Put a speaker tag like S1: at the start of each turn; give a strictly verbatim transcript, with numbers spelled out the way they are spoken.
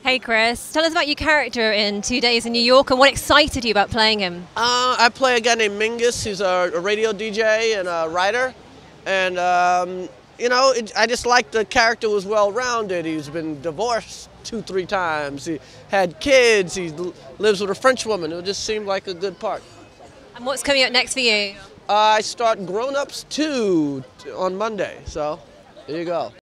S1: Hey Chris, tell us about your character in Two Days in New York and what excited you about playing him.
S2: Uh, I play a guy named Mingus, who's a, a radio D J and a writer. And, um, you know, it, I just liked the character was well-rounded. He's been divorced two, three times. He had kids. He lives with a French woman. It just seemed like a good part.
S1: And what's coming up next for you?
S2: Uh, I start Grown Ups two on Monday, so there you go.